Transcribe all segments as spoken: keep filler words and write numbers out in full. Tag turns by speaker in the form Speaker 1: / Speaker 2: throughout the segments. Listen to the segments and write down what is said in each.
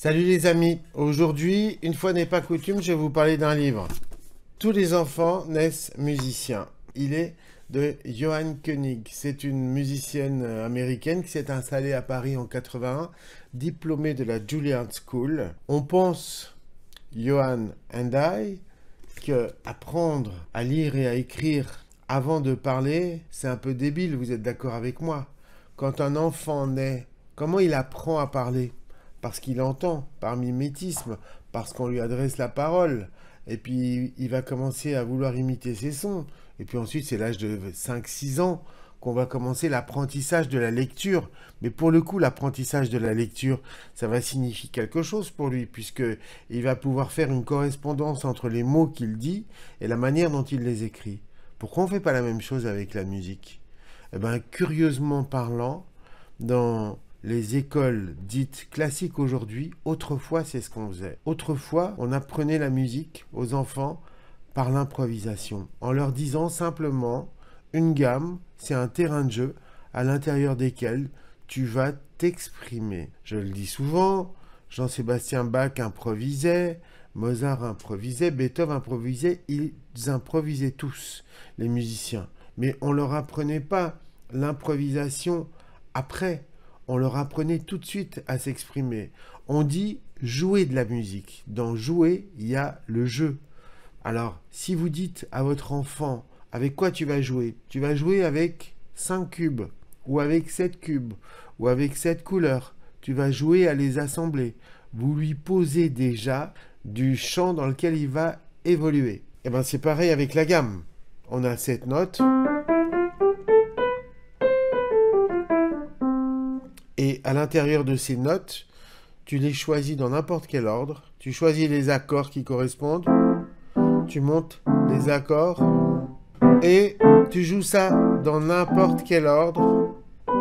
Speaker 1: Salut les amis, aujourd'hui, une fois n'est pas coutume, je vais vous parler d'un livre. Tous les enfants naissent musiciens. Il est de Johan Koenig. C'est une musicienne américaine qui s'est installée à Paris en quatre-vingt-un, diplômée de la Juilliard School. On pense, Johan and I, que apprendre à lire et à écrire avant de parler, c'est un peu débile, vous êtes d'accord avec moi? Quand un enfant naît, comment il apprend à parler? Parce qu'il entend, par mimétisme, parce qu'on lui adresse la parole. Et puis, il va commencer à vouloir imiter ses sons. Et puis ensuite, c'est l'âge de cinq six ans qu'on va commencer l'apprentissage de la lecture. Mais pour le coup, l'apprentissage de la lecture, ça va signifier quelque chose pour lui, puisqu'il va pouvoir faire une correspondance entre les mots qu'il dit et la manière dont il les écrit. Pourquoi on ne fait pas la même chose avec la musique? Eh bien, curieusement parlant, dans les écoles dites classiques aujourd'hui, autrefois, c'est ce qu'on faisait. Autrefois, on apprenait la musique aux enfants par l'improvisation, en leur disant simplement, une gamme, c'est un terrain de jeu à l'intérieur desquels tu vas t'exprimer. Je le dis souvent, Jean-Sébastien Bach improvisait, Mozart improvisait, Beethoven improvisait, ils improvisaient tous, les musiciens. Mais on ne leur apprenait pas l'improvisation après. On leur apprenait tout de suite à s'exprimer. On dit jouer de la musique. Dans jouer, il y a le jeu. Alors, si vous dites à votre enfant, avec quoi tu vas jouer? Tu vas jouer avec cinq cubes, ou avec sept cubes, ou avec sept couleurs. Tu vas jouer à les assembler. Vous lui posez déjà du champ dans lequel il va évoluer. Et bien, c'est pareil avec la gamme. On a sept notes. Et à l'intérieur de ces notes, tu les choisis dans n'importe quel ordre. Tu choisis les accords qui correspondent. Tu montes les accords. Et tu joues ça dans n'importe quel ordre.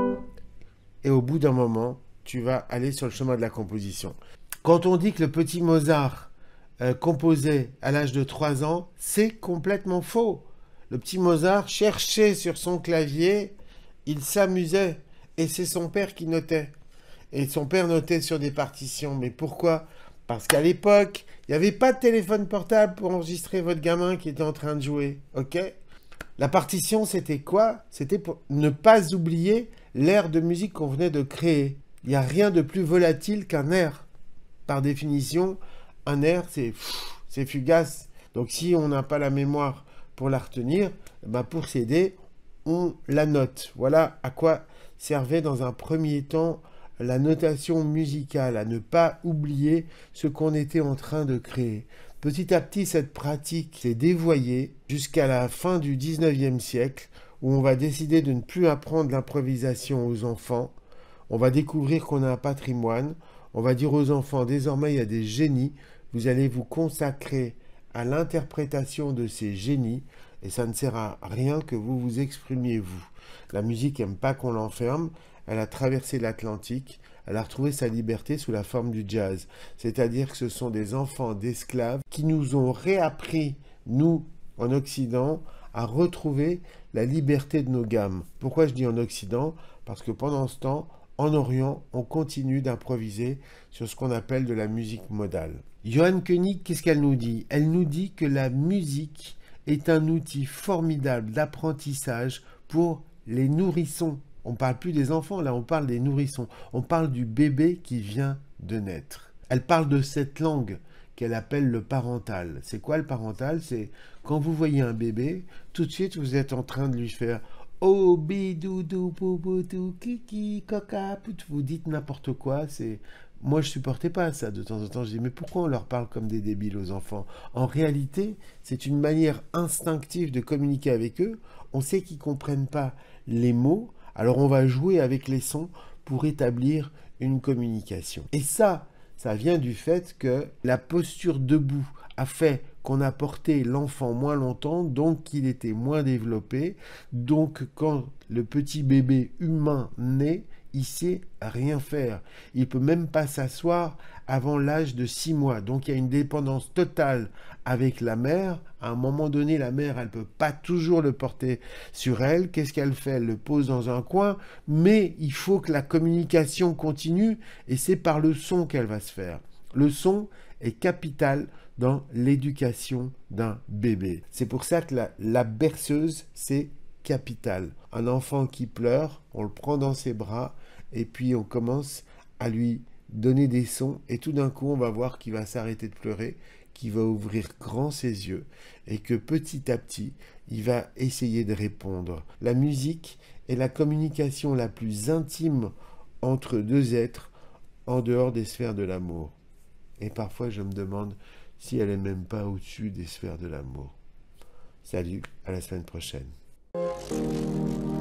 Speaker 1: Et au bout d'un moment, tu vas aller sur le chemin de la composition. Quand on dit que le petit Mozart euh, composait à l'âge de trois ans, c'est complètement faux. Le petit Mozart cherchait sur son clavier, il s'amusait. Et c'est son père qui notait. Et son père notait sur des partitions. Mais pourquoi? Parce qu'à l'époque, il n'y avait pas de téléphone portable pour enregistrer votre gamin qui était en train de jouer. Ok? La partition, c'était quoi? C'était pour ne pas oublier l'air de musique qu'on venait de créer. Il n'y a rien de plus volatile qu'un air. Par définition, un air, c'est c'est fugace. Donc si on n'a pas la mémoire pour la retenir, ben pour s'aider, on la note. Voilà à quoi servait dans un premier temps la notation musicale, à ne pas oublier ce qu'on était en train de créer. Petit à petit, cette pratique s'est dévoyée jusqu'à la fin du dix-neuvième siècle, où on va décider de ne plus apprendre l'improvisation aux enfants. On va découvrir qu'on a un patrimoine. On va dire aux enfants, désormais, il y a des génies. Vous allez vous consacrer à l'interprétation de ces génies, et ça ne sert à rien que vous vous exprimiez vous. La musique n'aime pas qu'on l'enferme, elle a traversé l'Atlantique, elle a retrouvé sa liberté sous la forme du jazz. C'est-à-dire que ce sont des enfants d'esclaves qui nous ont réappris, nous, en Occident, à retrouver la liberté de nos gammes. Pourquoi je dis en Occident? Parce que pendant ce temps, en Orient, on continue d'improviser sur ce qu'on appelle de la musique modale. Johan Koenig, qu'est-ce qu'elle nous dit? Elle nous dit que la musique est un outil formidable d'apprentissage pour les nourrissons. On ne parle plus des enfants, là on parle des nourrissons. On parle du bébé qui vient de naître. Elle parle de cette langue qu'elle appelle le parental. C'est quoi le parental? C'est quand vous voyez un bébé, tout de suite vous êtes en train de lui faire oh bidoudou poupoutou kiki coca pout. Vous dites n'importe quoi. C'est moi je supportais pas ça de temps en temps. Je dis mais pourquoi on leur parle comme des débiles aux enfants? En réalité, c'est une manière instinctive de communiquer avec eux. On sait qu'ils comprennent pas les mots, alors on va jouer avec les sons pour établir une communication. Et ça, ça vient du fait que la posture debout a fait qu'on a porté l'enfant moins longtemps, donc qu'il était moins développé. Donc quand le petit bébé humain naît, il sait rien faire. Il peut même pas s'asseoir avant l'âge de six mois. Donc il y a une dépendance totale avec la mère. À un moment donné, la mère, elle peut pas toujours le porter sur elle. Qu'est-ce qu'elle fait? Elle le pose dans un coin, mais il faut que la communication continue et c'est par le son qu'elle va se faire. Le son est capital dans l'éducation d'un bébé. C'est pour ça que la, la berceuse, c'est capital. Un enfant qui pleure, on le prend dans ses bras et puis on commence à lui donner des sons et tout d'un coup on va voir qu'il va s'arrêter de pleurer, qu'il va ouvrir grand ses yeux et que petit à petit il va essayer de répondre. La musique est la communication la plus intime entre deux êtres en dehors des sphères de l'amour. Et parfois je me demande si elle n'est même pas au-dessus des sphères de l'amour. Salut, à la semaine prochaine.